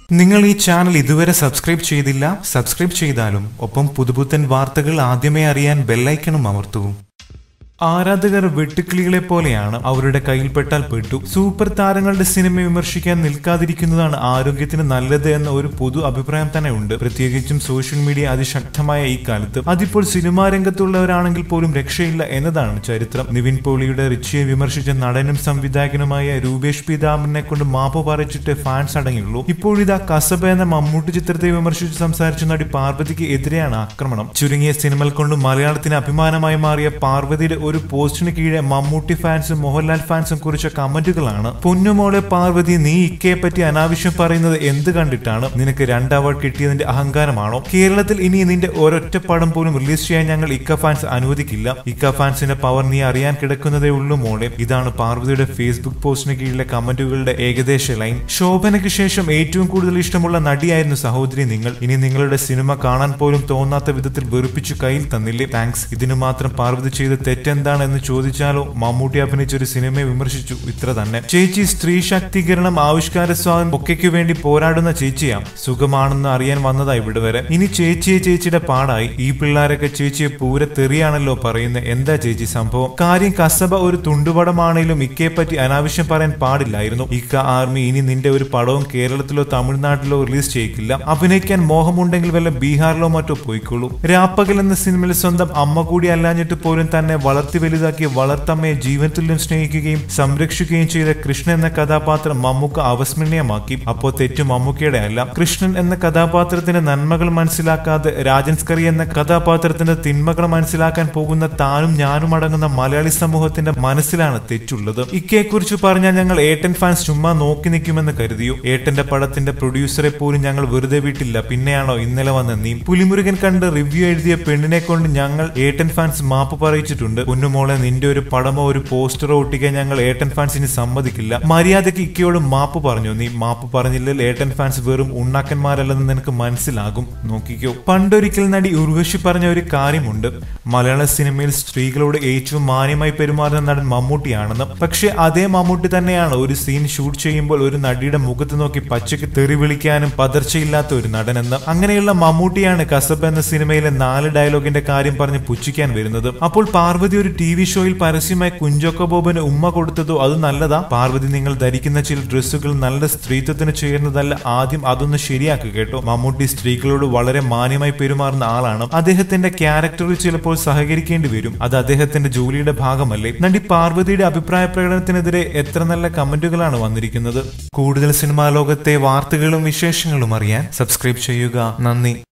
നിങ്ങൾ ഈ ചാനൽ ഇതുവരെ സബ്സ്ക്രൈബ് ചെയ്തില്ല, സബ്സ്ക്രൈബ് ചെയ്താലും ഒപ്പം പുതുപുത്തൻ വാർത്തകൾ ആദ്യമേ അറിയാൻ ബെല്ലൈക്കണും അമർത്തൂ. ആരാധകർ വെട്ടുക്കിളികളെ പോലെയാണ്, അവരുടെ കയ്യിൽപ്പെട്ടാൽ പെട്ടു. സൂപ്പർ താരങ്ങളുടെ സിനിമ വിമർശിക്കാൻ നിൽക്കാതിരിക്കുന്നതാണ് ആരോഗ്യത്തിന് നല്ലത് എന്ന ഒരു പൊതു അഭിപ്രായം തന്നെ ഉണ്ട്. പ്രത്യേകിച്ചും സോഷ്യൽ മീഡിയ അതിശക്തമായ ഈ കാലത്ത് അതിപ്പോൾ സിനിമാ രംഗത്തുള്ളവരാണെങ്കിൽ പോലും രക്ഷയില്ല എന്നതാണ് ചരിത്രം. നിവിൻ പോളിയുടെ റിച്ചിയെ വിമർശിച്ച നടനും സംവിധായകനുമായ രൂപേഷ് പിതാമറിനെ കൊണ്ട് മാപ്പ് പറയിച്ചിട്ട് ഫാൻസ് അടങ്ങിയുള്ളൂ. ഇപ്പോഴിതാ കസബ എന്ന മമ്മൂട്ടി ചിത്രത്തെ വിമർശിച്ച് സംസാരിച്ച നടി പാർവതിക്ക് എതിരെയാണ് ആക്രമണം. ചുരുങ്ങിയ സിനിമകൾ കൊണ്ട് മലയാളത്തിന് അഭിമാനമായി മാറിയ പാർവതിയുടെ ഒരു പോസ്റ്റിന് കീഴെ മമ്മൂട്ടി ഫാൻസും മോഹൻലാൽ ഫാൻസും കുറിച്ച കമന്റുകളാണ്. പൊന്നുമോളെ പാർവതി, നീ ഇക്കയെ പറ്റി അനാവശ്യം പറയുന്നത് എന്ത് കണ്ടിട്ടാണ്? നിനക്ക് 2 അവാർഡ് കിട്ടിയതിന്റെ അഹങ്കാരമാണോ? കേരളത്തിൽ ഇനി നിന്റെ ഒരൊറ്റ പടം പോലും റിലീസ് ചെയ്യാൻ ഞങ്ങൾ ഇക്ക ഫാൻസ് അനുവദിക്കില്ല. ഇക്ക ഫാൻസിന്റെ പവർ നീ അറിയാൻ കിടക്കുന്നതേ ഉള്ളൂ മോളെ. ഇതാണ് പാർവതിയുടെ ഫേസ്ബുക്ക് പോസ്റ്റിന് കീഴിലെ കമന്റുകളുടെ ഏകദേശ ലൈൻ. ശോഭനയ്ക്ക് ശേഷം ഏറ്റവും കൂടുതൽ ഇഷ്ടമുള്ള നടിയായിരുന്നു സഹോദരി നിങ്ങൾ. ഇനി നിങ്ങളുടെ സിനിമ കാണാൻ പോലും തോന്നാത്ത വിധത്തിൽ വെറുപ്പിച്ചു കയ്യിൽ തന്നില്ലേ? താങ്ക്സ്. ഇതിനു മാത്രം പാർവതി ചെയ്ത തെറ്റെന്താണെന്ന് ചോദിച്ചാലോ? മമ്മൂട്ടി അഭിനയിച്ച ഒരു സിനിമയെ വിമർശിച്ചു, ഇത്ര തന്നെ. ചേച്ചി സ്ത്രീ ശാക്തീകരണം, ആവിഷ്കാര സ്വാതന്ത്ര്യം ഒക്കെയ്ക്ക് വേണ്ടി പോരാടുന്ന ചേച്ചിയാ. സുഖമാണെന്ന് അറിയാൻ വന്നതാ ഇവിടെ വരെ. ഇനി ചേച്ചിയുടെ പാടായി. ഈ പിള്ളേരൊക്കെ ചേച്ചിയെ പൂര തെറിയാണല്ലോ പറയുന്നത്. എന്താ ചേച്ചി സംഭവം? കാര്യം കസബ ഒരു തുണ്ടുപടമാണെങ്കിലും ഇക്കയെ പറ്റി അനാവശ്യം പറയാൻ പാടില്ലായിരുന്നു. ഇക്ക ആർമി ഇനി നിന്റെ ഒരു പടവും കേരളത്തിലോ തമിഴ്നാട്ടിലോ റിലീസ് ചെയ്യിക്കില്ല. അഭിനയിക്കാൻ മോഹമുണ്ടെങ്കിൽ വല്ല ബീഹാറിലോ മറ്റോ പോയിക്കോളൂ. രാപ്പകൽ എന്ന സിനിമയിൽ സ്വന്തം അമ്മ കൂടി അല്ലാഞ്ഞിട്ട് പോലും തന്നെ വളർത്തി വലുതാക്കി വളർത്തമ്മയെ ജീവൻ തുല്യം സ്നേഹിക്കുകയും സംരക്ഷിക്കുകയും ചെയ്ത കൃഷ്ണൻ എന്ന കഥാപാത്രം മമ്മൂക്ക അവസ്മരണീയമാക്കി. അപ്പോ തെറ്റു മമ്മൂക്കയുടെ അല്ല. കൃഷ്ണൻ എന്ന കഥാപാത്രത്തിന്റെ നന്മകൾ മനസ്സിലാക്കാതെ രാജൻസ്കറി എന്ന കഥാപാത്രത്തിന്റെ തിന്മകൾ മനസ്സിലാക്കാൻ പോകുന്ന താനും ഞാനും അടങ്ങുന്ന മലയാളി സമൂഹത്തിന്റെ മനസ്സിലാണ് തെറ്റുള്ളത്. ഇക്കയെക്കുറിച്ച് പറഞ്ഞാൽ ഞങ്ങൾ ഏട്ടൻ ഫാൻസ് ചുമ്മാ നോക്കി നിൽക്കുമെന്ന് കരുതിയോ? ഏട്ടന്റെ പടത്തിന്റെ പ്രൊഡ്യൂസറെ പോലും ഞങ്ങൾ വെറുതെ വിട്ടില്ല. പിന്നെയാണോ ഇന്നലെ വന്ന നീ? പുലിമുരുകൻ കണ്ട് റിവ്യൂ എഴുതിയ പെണ്ണിനെ കൊണ്ട് ഞങ്ങൾ ഏട്ടൻ ഫാൻസ് മാപ്പ് പറയിച്ചിട്ടുണ്ട്. പൊന്നുമോളെ, നിന്റെ ഒരു പടമോ ഒരു പോസ്റ്ററോ ഒട്ടിക്കാൻ ഞങ്ങൾ ഏട്ടൻ ഫാൻസിന് സമ്മതിക്കില്ല. മര്യാദയ്ക്ക് ഇക്കയോട് മാപ്പ് പറഞ്ഞു. നീ മാപ്പ് പറഞ്ഞില്ലെങ്കിൽ ഏട്ടൻ ഫാൻസ് വെറും ഉണ്ണാക്കന്മാരല്ലെന്ന് നിനക്ക് മനസ്സിലാകും. നോക്കിക്കോ. പണ്ടൊരിക്കൽ നടി ഉർവശി പറഞ്ഞ ഒരു കാര്യമുണ്ട്, മലയാള സിനിമയിൽ സ്ത്രീകളോട് ഏറ്റവും മാന്യമായി പെരുമാറുന്ന നടൻ മമ്മൂട്ടിയാണെന്ന്. പക്ഷെ അതേ മമ്മൂട്ടി തന്നെയാണ് ഒരു സീൻ ഷൂട്ട് ചെയ്യുമ്പോൾ ഒരു നടിയുടെ മുഖത്ത് നോക്കി പച്ചയ്ക്ക് തെറി വിളിക്കാനും പതർച്ചയില്ലാത്ത ഒരു നടനെന്ന്. അങ്ങനെയുള്ള മമ്മൂട്ടിയാണ് കസബ എന്ന സിനിമയിലെ 4 ഡയലോഗിന്റെ കാര്യം പറഞ്ഞ് പുച്ഛിക്കാൻ വരുന്നത്. അപ്പോൾ പാർവതി ഒരു TV ഷോയിൽ പരസ്യമായി കുഞ്ചോക്കോ ബോബന് ഉമ്മ കൊടുത്തതോ അത് നല്ലതാ? പാർവതി, നിങ്ങൾ ധരിക്കുന്ന ചില ഡ്രസ്സുകൾ നല്ല സ്ത്രീത്വത്തിന് ചേർന്നതല്ല. ആദ്യം അതൊന്ന് ശരിയാക്കുക കേട്ടോ. മമ്മൂട്ടി സ്ത്രീകളോട് വളരെ മാന്യമായി പെരുമാറുന്ന ആളാണ്. അദ്ദേഹത്തിന്റെ ക്യാരക്ടറിൽ ചിലപ്പോൾ സഹകരിക്കേണ്ടി വരും. അത് അദ്ദേഹത്തിന്റെ ജോലിയുടെ ഭാഗമല്ലേ? നടി പാർവതിയുടെ അഭിപ്രായ പ്രകടനത്തിനെതിരെ എത്ര നല്ല കമന്റുകളാണ് വന്നിരിക്കുന്നത്. കൂടുതൽ സിനിമാ ലോകത്തെ വാർത്തകളും വിശേഷങ്ങളും അറിയാൻ സബ്സ്ക്രൈബ് ചെയ്യുക. നന്ദി.